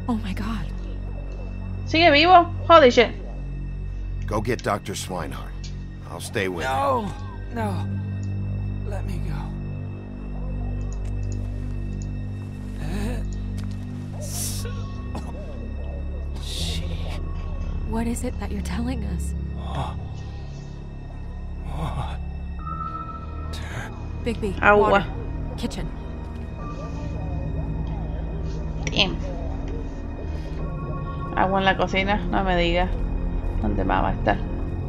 Oh my God. ¿Sigue vivo? Holy shit. Go get Dr. Swinehart. I'll stay with you. No, no. Let me go. What is it that you're telling us? Bigby, Agua. water. Kitchen. Damn. Agua en la cocina, no me digas dónde más va a estar.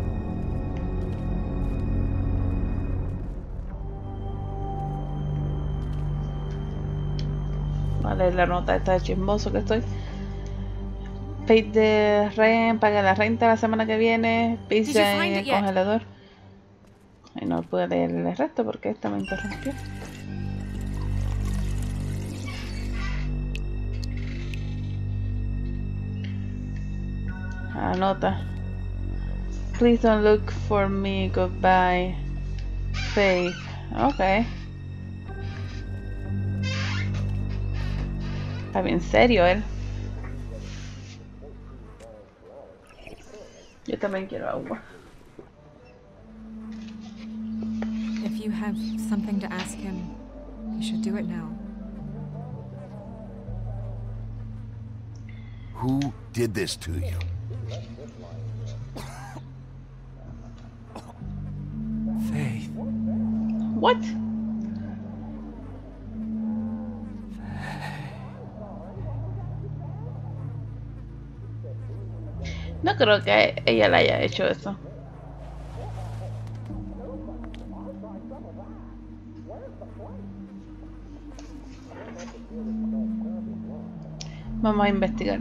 Vale, la nota esta de chismoso que estoy. Pay de rent, paga la renta la semana que viene, pizza en el congelador. Y no pude leer el resto porque esta me interrumpió. Anota. Please don't look for me. Goodbye. Faith. Okay. Está bien serio él. Yo también quiero agua. If you have something to ask him, you should do it now. Who did this to you? Faith. What? No creo que ella le haya hecho eso. Vamos a investigar.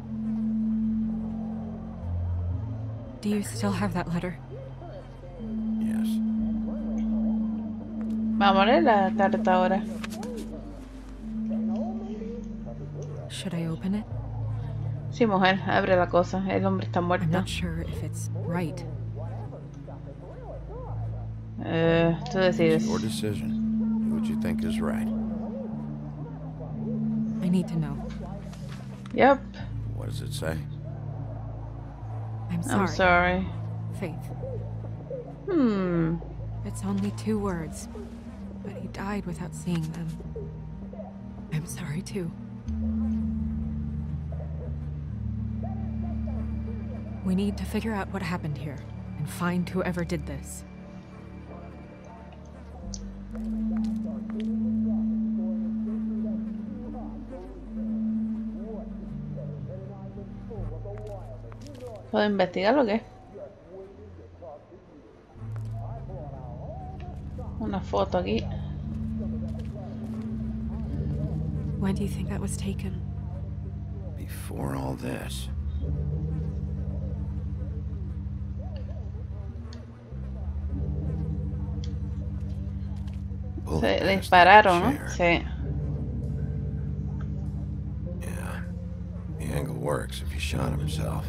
Do you still have that letter? Yes. Vamos a leer la carta ahora. Should I open it? Sí, mujer, abre la cosa. El hombre está I'm muerto. not sure if it's right. Tú decides. Your decision. Do what you think is right. I need to know. Yep. What does it say? I'm sorry. I'm sorry. Faith. Hmm. It's only 2 words, but he died without seeing them. I'm sorry too. We need to figure out what happened here and find whoever did this. ¿Puedo investigar o qué? Una foto aquí. When do you think that was taken? Before all this. Se dispararon, ¿no? Sí. Yeah. The angle works if he shot himself.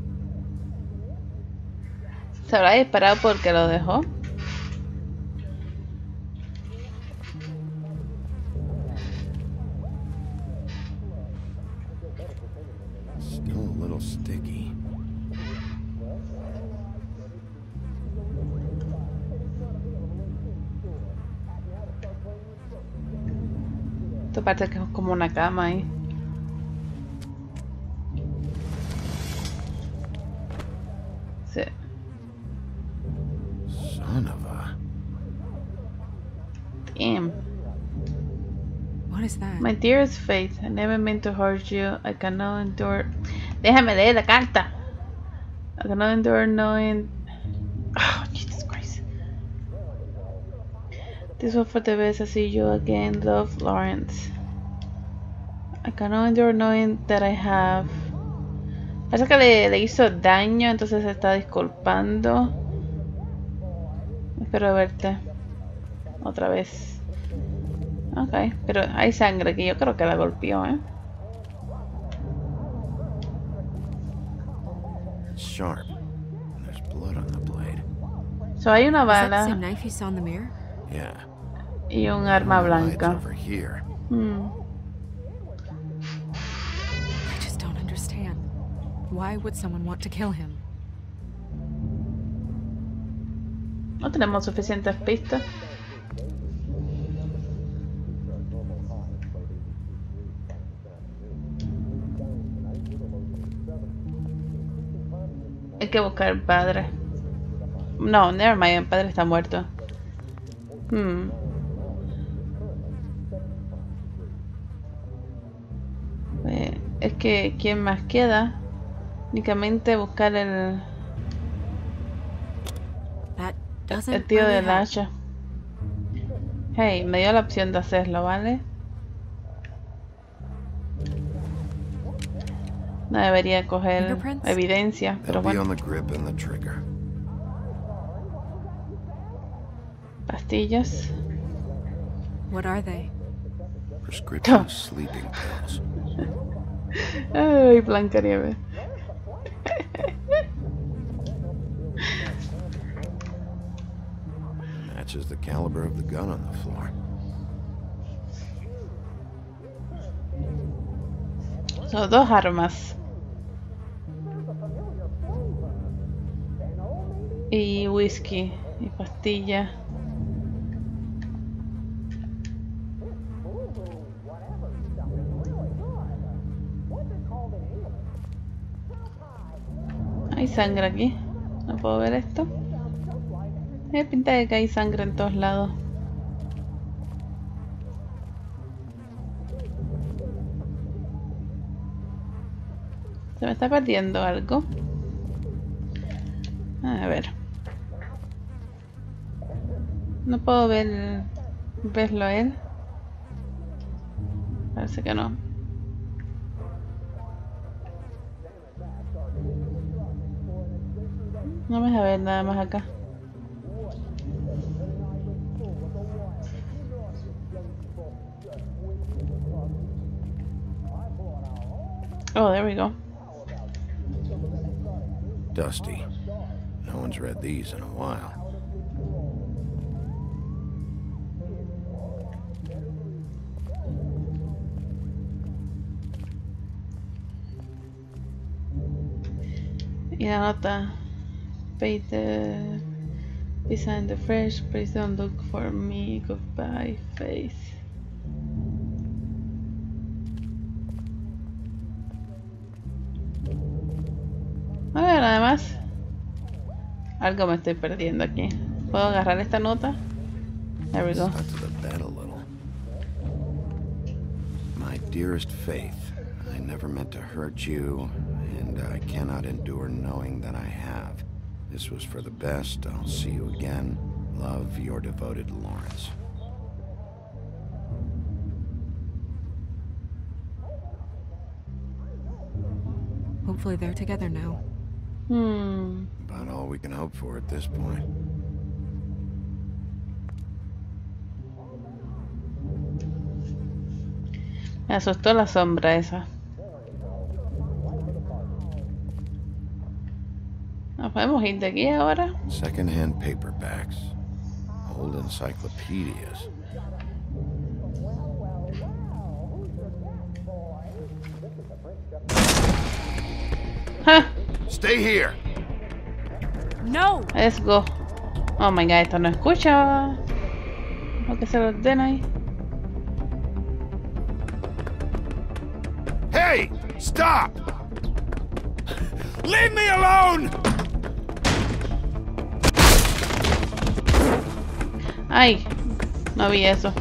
¿Se habrá disparado porque lo dejó? Still a little sticky. Esto parece que es como una cama ahí. Sí. Son of a... Damn. What is that? My dearest Faith, I never meant to hurt you. I cannot endure... Déjame leer la carta. I cannot endure knowing... Oh, Jesus Christ. This was for the best. I see you again. Love, Lawrence. I cannot endure knowing that I have... Parece que le hizo daño, entonces se está disculpando. Espero verte otra vez. Ok, pero hay sangre que yo creo que la golpeó, ¿eh? It's sharp. There's blood on the blade. So hay una Is that the bala same knife you saw in the mirror? Yeah. y un arma Lights blanca. over here. Hmm. I just Why would someone want to kill him? No tenemos suficientes pistas. Hay que buscar al padre. No, nevermind, el padre está muerto. Es que ¿quién más queda? Únicamente buscar el tío del hacha. Hey, me dio la opción de hacerlo, ¿vale? No debería coger evidencia, pero bueno. Pastillas. What are they? Prescription sleeping pills. Ay, Blancanieves. Matches the caliber of the gun on the floor. Son dos armas. Y whisky y pastilla. Hay sangre aquí. No puedo ver esto. Me pinta de que hay sangre en todos lados. Se me está perdiendo algo. A ver. No puedo verlo a él. Parece que no. No me deja ver nada más acá. Oh, there we go. Dusty. No one's read these in a while. Y la nota. Pay the pizza in the fresh. Please don't look for me. Goodbye, Faith. A ver, además. Algo me estoy perdiendo aquí. ¿Puedo agarrar esta nota? There we go. My dearest Faith, I never meant to hurt you, and I cannot endure knowing that I have. This was for the best. I'll see you again. Love, your devoted Lawrence. Hopefully they're together now. About all we can hope for at this point. Me asustó la sombra esa. ¿Nos podemos ir de aquí ahora? Second-hand paperbacks, old encyclopedias. ¡Ja! Stay here. No. Let's go. Oh my god, esto no escucha lo que se lo ordena ahí. Hey! Stop! Leave me alone! Ay, no vi eso.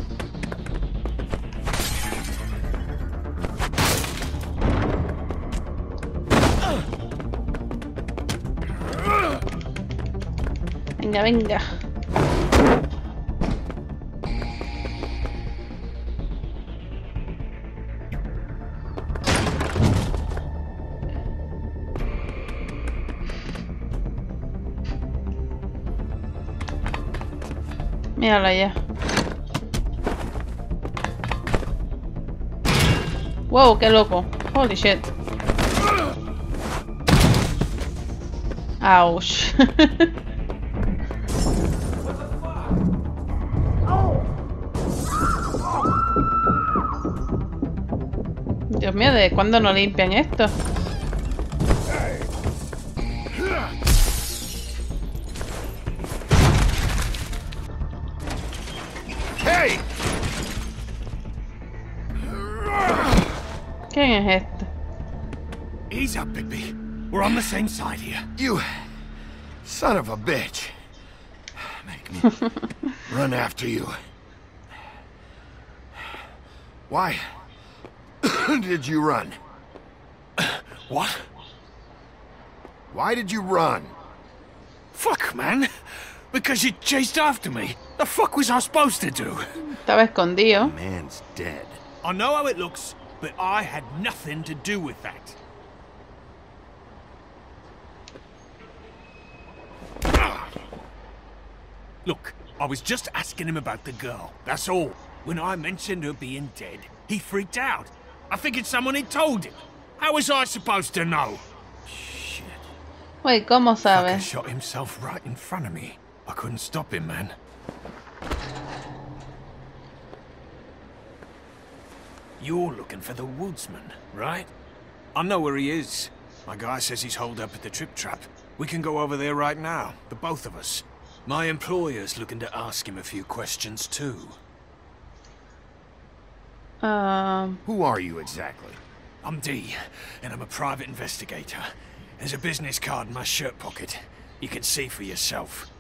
Venga, venga. Míralo allá. Wow, qué loco. Holy shit. Ouch. Dios mío, ¿de cuándo no limpian esto? ¿Quién es este? Ease up, Bigby. We're on the same side here. You son of a bitch. Make me run after you. Why did you run? What? Why did you run? Fuck, man. Because you chased after me. The fuck was I supposed to do? Estaba escondido. Man's dead. I know how it looks, but I had nothing to do with that. Look, I was just asking him about the girl, that's all. When I mentioned her being dead, he freaked out. I figured someone had told him. How was I supposed to know? Shit. Wait, ¿cómo Fucker sabes? shot himself right in front of me. I couldn't stop him, man. You're looking for the woodsman, right? I know where he is. My guy says he's holed up at the Trip Trap. We can go over there right now, the both of us. My employer's looking to ask him a few questions too. Who are you exactly? I'm D, and I'm a private investigator. There's a business card in my shirt pocket. You can see for yourself.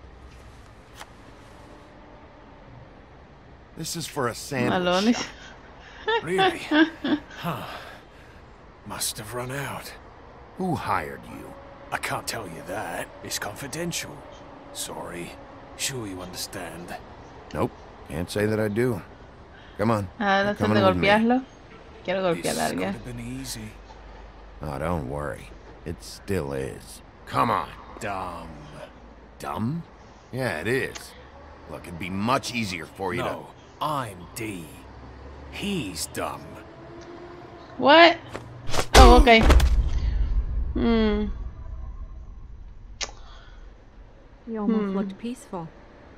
This is for a sandwich Malones. shop. Really? Huh. Must have run out. Who hired you? I can't tell you that. It's confidential. Sorry. Sure you understand. Nope. Can't say that I do. Come on. Ah, You're ¿no coming de with me. golpearlo? Quiero This golpear a could alguien. have been easy. Oh, don't worry. It still is. Come on. Dumb. Dumb? Yeah, it is. Look, it'd be much easier for you No, I'm D. He's dumb. What? Oh, okay. Hmm. You almost looked peaceful.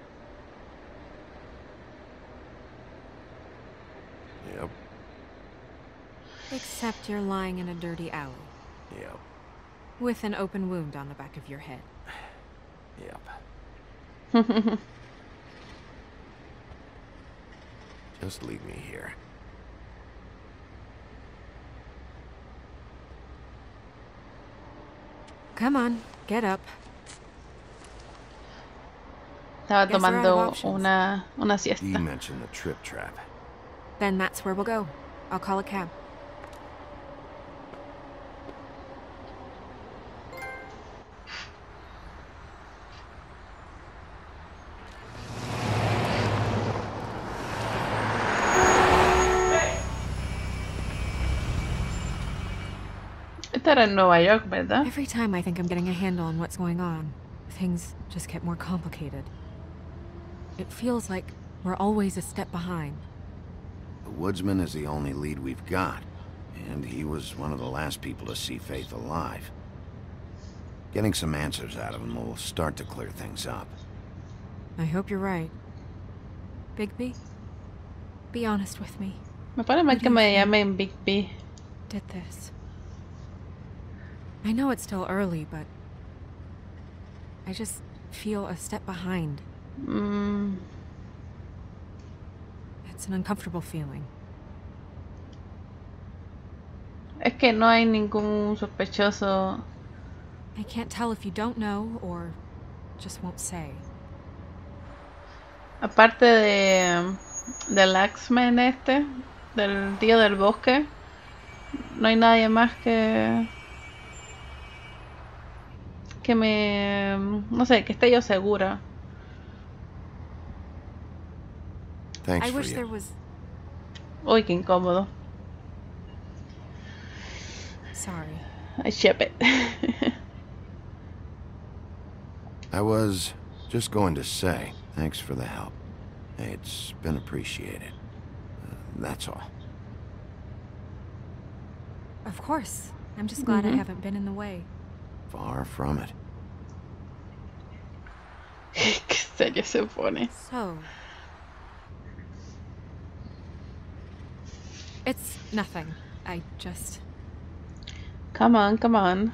to... Yep. Except you're lying in a dirty alley. Yep. With an open wound on the back of your head. Yep. Just leave me here. Come on, get up. Estaba Guess we're out of tomando options. una You siesta. mentioned the Trip Trap. Then that's where we'll go. I'll call a cab. Esta era en Nueva York, ¿verdad? Every time I think I'm getting a handle on what's going on, things just get more complicated. It feels like we're always a step behind. The woodsman is the only lead we've got, and he was one of the last people to see Faith alive. Getting some answers out of him will start to clear things up. I hope you're right. Bigby, be honest with me. Me pone mal que me llamen Big B. Did this. I know it's still early, but I just feel a step behind. It's an uncomfortable feeling. Es que no hay ningún sospechoso. I can't tell if you don't know or just won't say. Aparte del Axeman este, del tío del bosque, no hay nadie más que me, no sé, que esté yo segura. Thanks I for wish you. there was... Uy, qué incómodo. Sorry. I ship it. I was just going to say, thanks for the help. It's been appreciated. That's all. Of course. I'm just glad I haven't been in the way. Far from it. Qué serio se pone. So... It's nothing. I just... Come on, come on.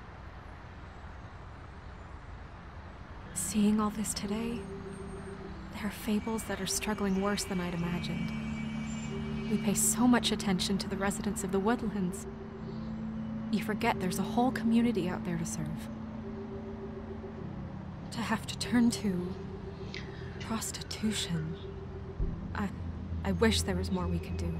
Seeing all this today, there are fables that are struggling worse than I'd imagined. We pay so much attention to the residents of the woodlands. You forget there's a whole community out there to serve. To have to turn to prostitution. I wish there was more we could do.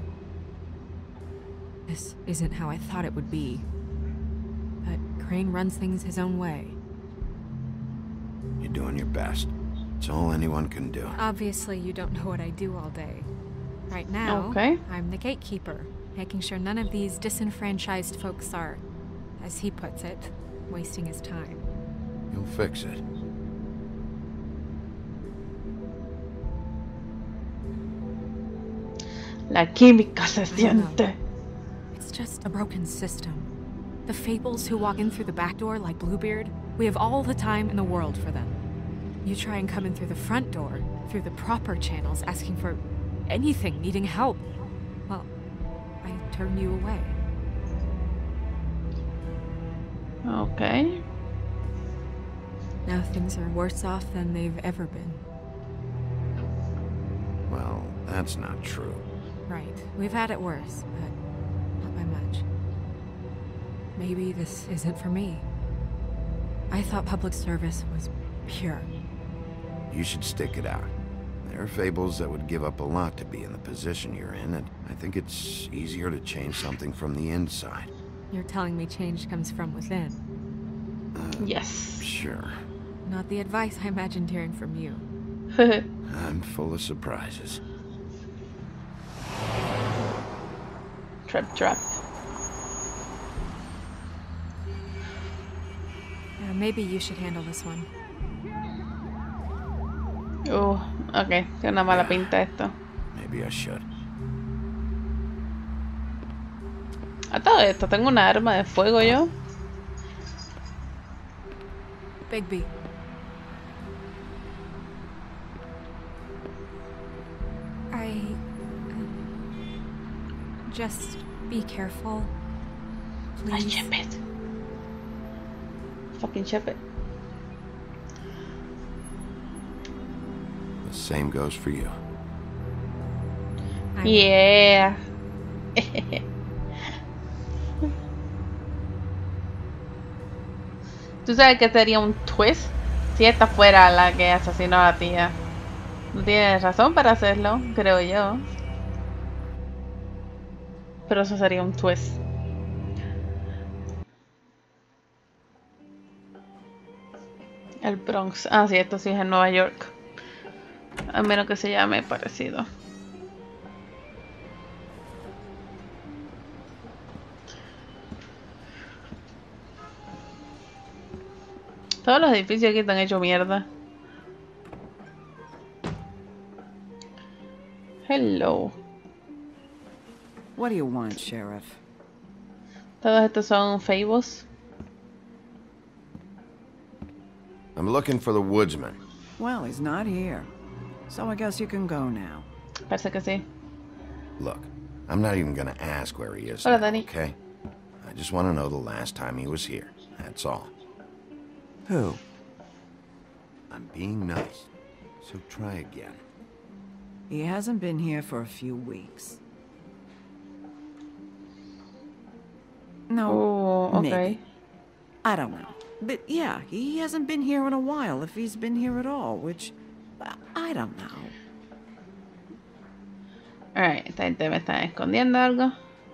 This isn't how I thought it would be. But Crane runs things his own way. You're doing your best. It's all anyone can do. Obviously, you don't know what I do all day. Right now, I'm the gatekeeper, making sure none of these disenfranchised folks are, as he puts it, wasting his time. You'll fix it. La química se siente. It's just a broken system. The fables who walk in through the back door like Bluebeard, we have all the time in the world for them. You try and come in through the front door, through the proper channels, asking for anything, needing help. Well, I turn you away. Okay. Now things are worse off than they've ever been. Well, that's not true. Right. We've had it worse, but not by much. Maybe this isn't for me. I thought public service was pure. You should stick it out. There are fables that would give up a lot to be in the position you're in, and I think it's easier to change something from the inside. You're telling me change comes from within? Yes. Sure. Not the advice I imagined hearing from you. I'm full of surprises. Trap. Maybe you should handle this one. Ok, tiene una mala pinta esto. Maybe I should. A todo esto, tengo una arma de fuego yo. Bigby. Just be careful. Please. I ship it. Fucking ship it. The same goes for you. Yeah. ¿Tú sabes que sería un twist si esta fuera la que asesinó a la tía? No tienes razón para hacerlo, creo yo. Pero eso sería un twist. El Bronx. Ah, sí, esto sí es en Nueva York. A menos que se llame parecido. Todos los edificios aquí están hechos mierda. Hello. What do you want, Sheriff? Todos estos son fables. I'm looking for the woodsman. Well, he's not here. So I guess you can go now. Parece que sí. Look, I'm not even gonna ask where he is Hola, now, Danny. okay? I just want to know the last time he was here. That's all. Who? I'm being nice, so try again. He hasn't been here for a few weeks. No, Oh, okay. maybe. I don't know. But yeah, he hasn't been here in a while, if he's been here at all, which... I don't know. Alright, esta gente me está escondiendo algo.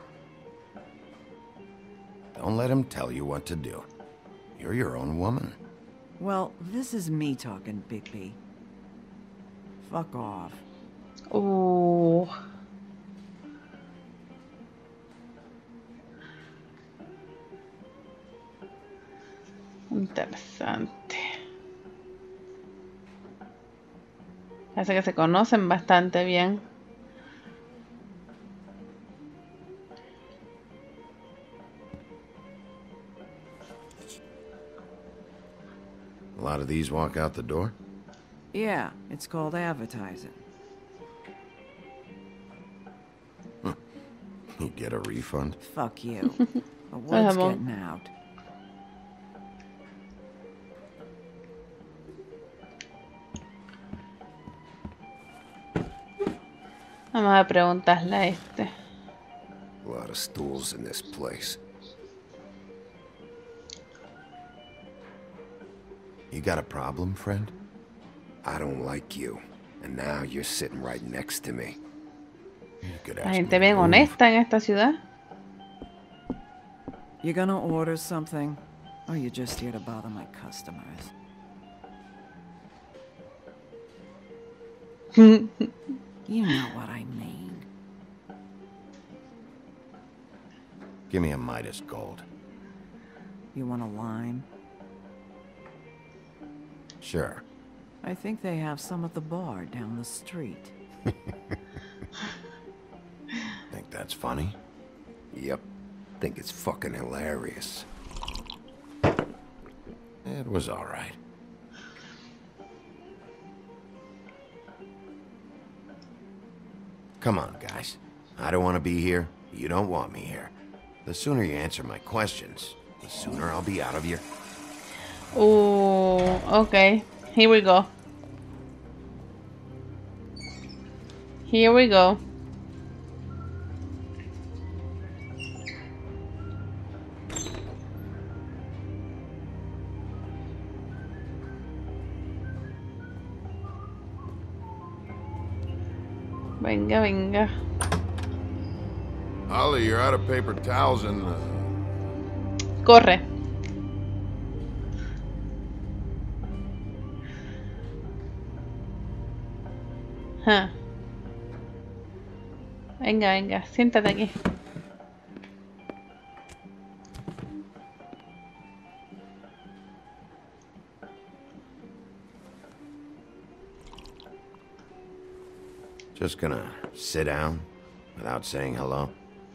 Don't let him tell you what to do. You're your own woman. Well, this is me talking, Bigby. Fuck off. Oh. Interesante. Parece que se conocen bastante bien. A lot of these walk out the door? Yeah, it's called advertising. You get a refund? Fuck you. The word's getting out. Vamos a preguntarle a este. A lot of stools in this place. You got a problem, friend? I don't like you. And now you're sitting right next to me. La gente bien honesta en esta ciudad. You gonna order something? Or you just here to bother my customers? You know what I mean. Give me a Midas Gold. You want a lime? Sure. I think they have some at the bar down the street. Think that's funny? Yep. Think it's fucking hilarious. It was all right. Come on, guys. I don't want to be here. You don't want me here. The sooner you answer my questions, the sooner I'll be out of here. Oh, okay. Here we go. Here we go. Venga, venga. Holly, you're out of paper towels and... Corre. Huh. Venga, venga, siéntate aquí. Just gonna sit down without saying hello?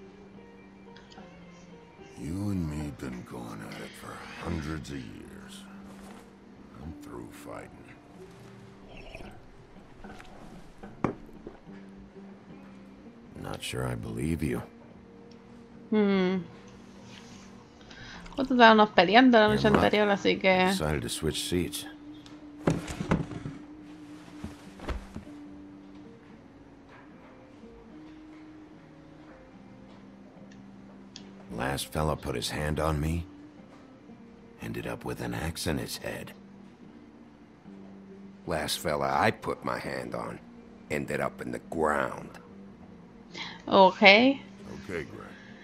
You and me been going at it for hundreds of years. I'm through fighting. Not sure I believe you. Nosotros estábamos peleando la noche anterior, así que... Decided to switch seats. Last fella put his hand on me. Ended up with an axe in his head. Last fella I put my hand on ended up in the ground. Okay. Okay, Greg.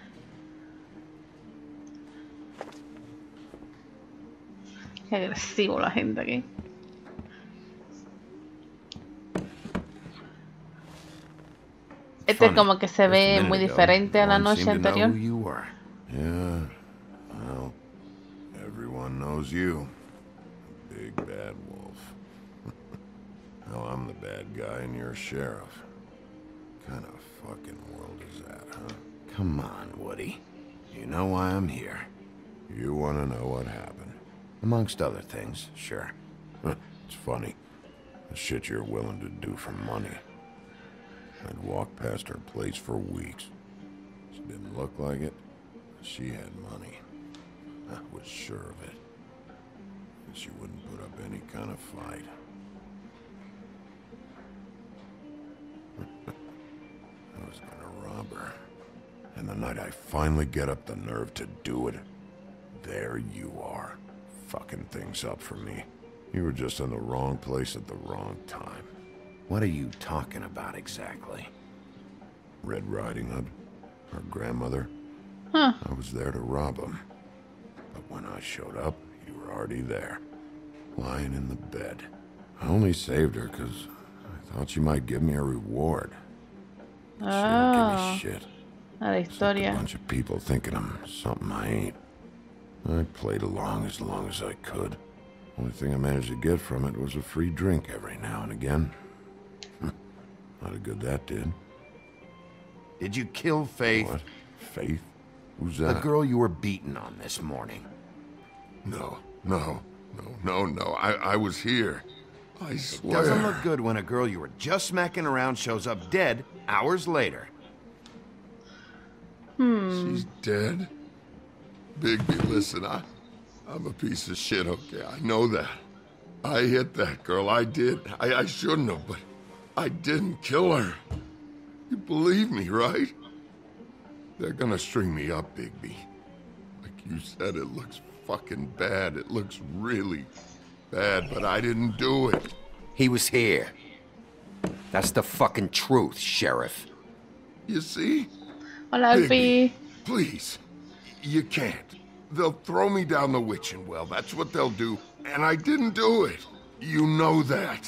Qué agresivo la gente aquí. Este como que se ve muy diferente a la noche anterior. Yeah, well, everyone knows you. Big bad wolf. Now I'm the bad guy and you're a sheriff. What kind of fucking world is that, huh? Come on, Woody. You know why I'm here. You want to know what happened? Amongst other things, sure. It's funny. The shit you're willing to do for money. I'd walk past her place for weeks. She didn't look like it. She had money. I was sure of it. And she wouldn't put up any kind of fight. I was gonna rob her. And the night I finally get up the nerve to do it, there you are, fucking things up for me. You were just in the wrong place at the wrong time. What are you talking about exactly? Red Riding Hood, her grandmother. Huh. I was there to rob him. But when I showed up, you were already there, lying in the bed. I only saved her because I thought she might give me a reward. She didn't give me shit. La Except a historia. bunch of people thinking I'm something I ain't. I played along as I could. Only thing I managed to get from it was a free drink every now and again. Not a good that did. Did you kill Faith? What? Faith? Who's The that? girl you were beaten on this morning. No. I was here. I swear. Doesn't look good when a girl you were just smacking around shows up dead hours later. She's dead? Bigby, listen, I'm a piece of shit, okay? I know that. I hit that girl, I did. I shouldn't have, but I didn't kill her. You believe me, right? They're gonna string me up, Bigby. Like you said, it looks fucking bad. It looks really bad, but I didn't do it. He was here. That's the fucking truth, Sheriff. You see? Hola, Alfie. Please. You can't. They'll throw me down the witching well. That's what they'll do. And I didn't do it. You know that.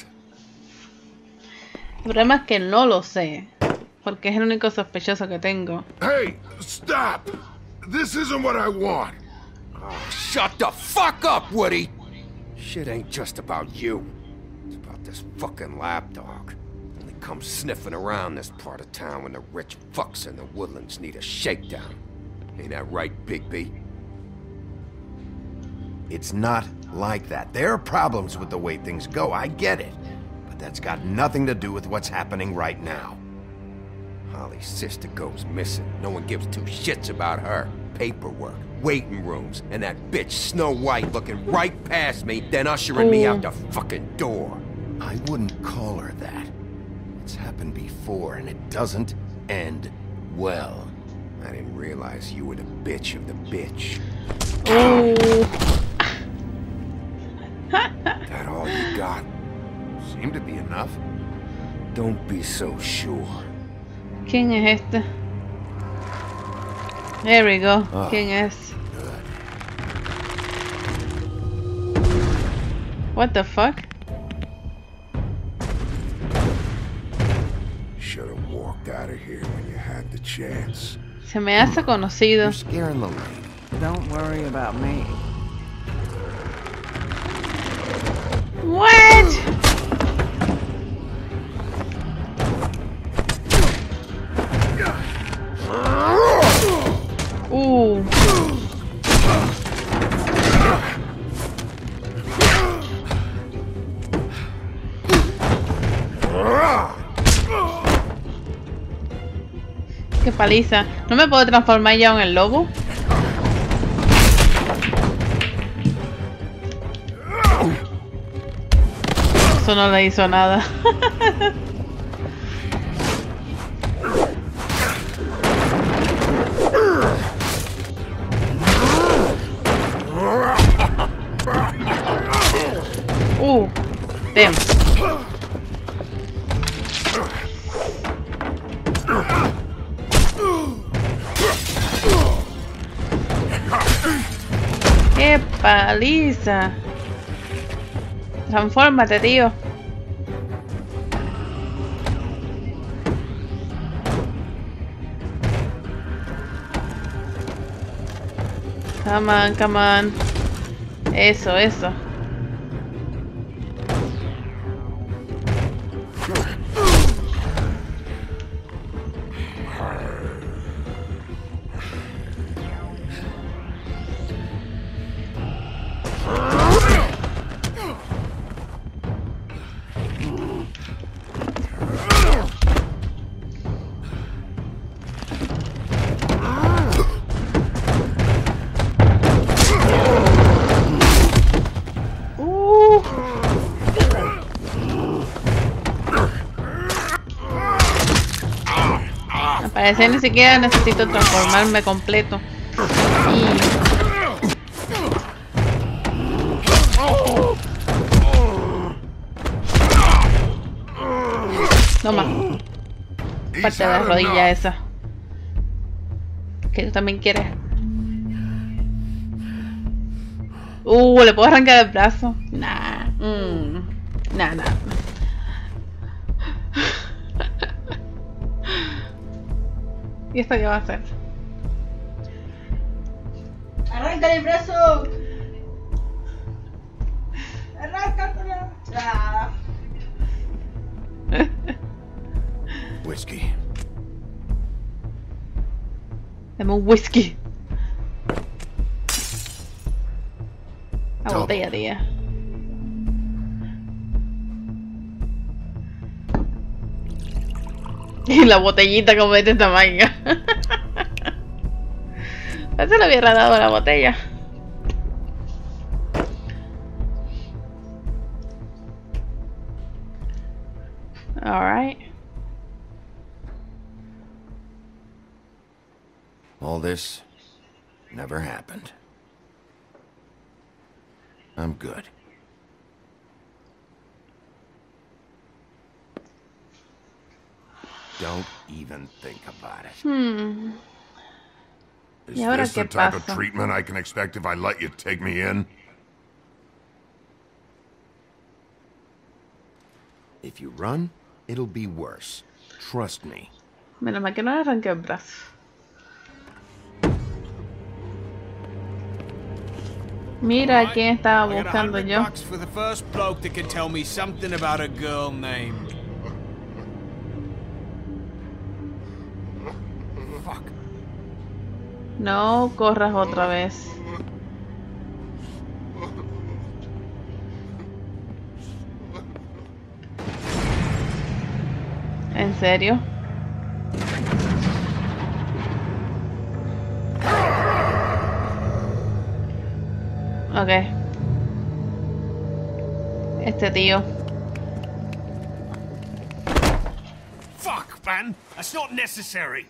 El problema es que no lo sé. Porque es el único sospechoso que tengo. Hey, stop! This isn't what I want. Oh, shut the fuck up, Woody! Shit ain't just about you. It's about this fucking lapdog. Only comes sniffing around this part of town when the rich fucks in the woodlands need a shakedown. Ain't that right, Bigby? It's not like that. There are problems with the way things go, I get it. But that's got nothing to do with what's happening right now. Holly's sister goes missing. No one gives two shits about her. Paperwork, waiting rooms, and that bitch Snow White looking right past me, then ushering me out the fucking door. I wouldn't call her that. It's happened before, and it doesn't end well. I didn't realize you were the bitch of the bitch. That all you got? Seemed to be enough. Don't be so sure. ¿Quién es este? There we go. ¿Quién es? Good. What the fuck? Should have walked out of here when you had the chance. Se me hace conocido. You're scaring the lady. Don't worry about me. What? Qué paliza. ¿No me puedo transformar ya en el lobo? Eso no le hizo nada. Damn. ¡Qué paliza! Transfórmate, tío. Come on, come on. Eso, eso. Parece ni siquiera necesito transformarme completo. Toma. Parte de la rodilla esa. Que tú también quieres. ¿Le puedo arrancar el brazo? Nah. Nah, nah. ¿Y esto qué va a hacer? ¡Arranca el brazo! ¡Arráncatelo! Ah. Whiskey. Dame un whisky. La botella, tía. Y la botellita como de este tamaño. Eso le hubiera dado la botella. Alright. All this never happened. I'm good. Don't even think about it. Is this the type of treatment I can expect if I let you take me in? If you run, it'll be worse. Trust me. Menos mal que no le arranqué el brazo. Mira quién estaba buscando yo. For the first bloke that can tell me something about a girl named. Fuck. No corras otra vez. ¿En serio? Ok. Este tío. Fuck, man! That's not necessary!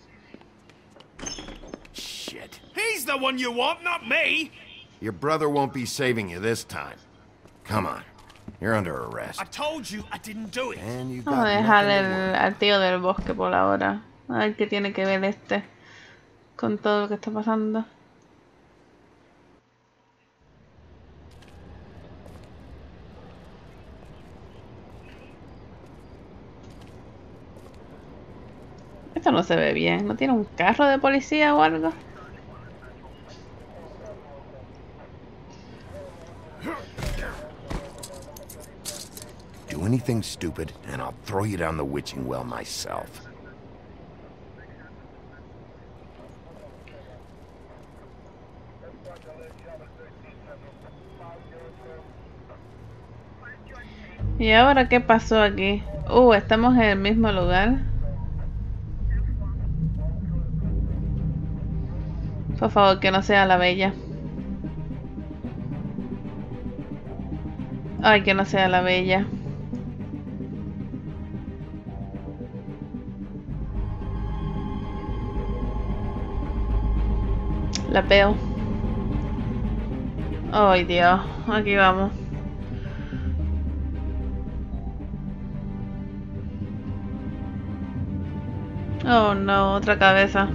Shit. He's the one you want, not me! Your brother won't be saving you this time. Come on. You're under arrest. I told you I didn't do it. And you Vamos a dejar al tío del bosque por ahora. A ver qué tiene que ver este con todo lo que está pasando. Esto no se ve bien. ¿No tiene un carro de policía o algo? Do anything stupid, and I'll throw you down the witching well myself. ¿Y ahora qué pasó aquí? Estamos en el mismo lugar. Por favor, que no sea la bella. Ay, que no sea la bella. La veo. Ay, Dios. Aquí vamos. Oh, no. Otra cabeza.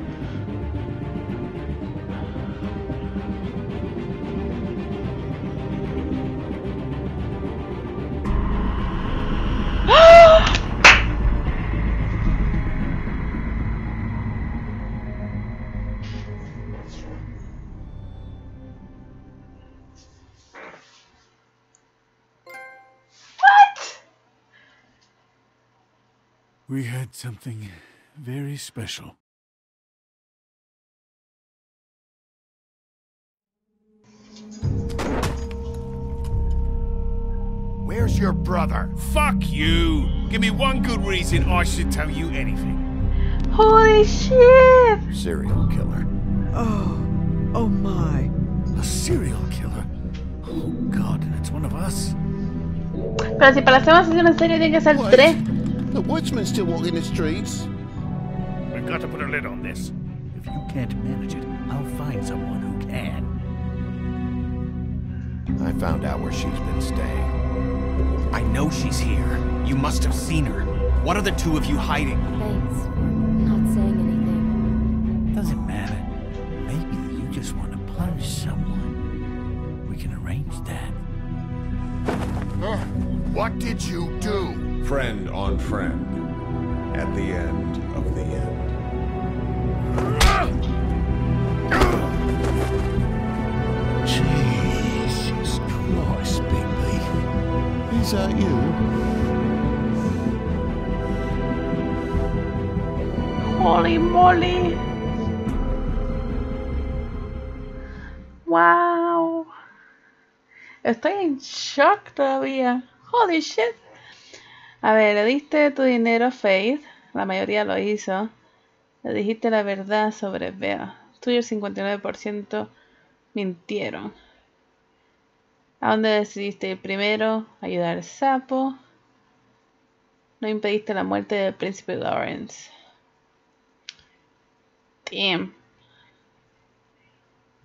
We had something very special. Where's your brother? Fuck you! Give me one good reason I should tell you anything. Holy shit! Serial killer. Oh my. A serial killer? Oh god, and it's one of us? Pero si para hacer una sesión en serio tiene que ser 3. The woodsman's still walking the streets. We've got to put a lid on this. If you can't manage it, I'll find someone who can. I found out where she's been staying. I know she's here. You must have seen her. What are the two of you hiding? Thanks for not saying anything. Doesn't matter. Maybe you just want to punish someone. We can arrange that. What did you do? Friend on friend. At the end of the end. Jesus Christ, Bigby. Is that you? Holy moly. Wow. Estoy en shock todavía. Holy shit. A ver, le diste tu dinero a Faith. La mayoría lo hizo. Le dijiste la verdad sobre Bea. Tú y el 59% mintieron. ¿A dónde decidiste ir primero? Ayudar al sapo. No impediste la muerte del príncipe Lawrence. Damn.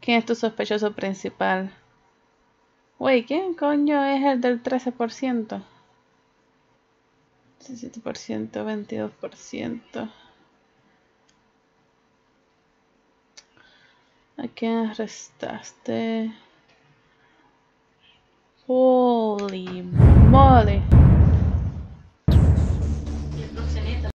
¿Quién es tu sospechoso principal? Wey, ¿quién coño es el del 13%? 17%, 22%. ¿A quién arrestaste? Holy moly.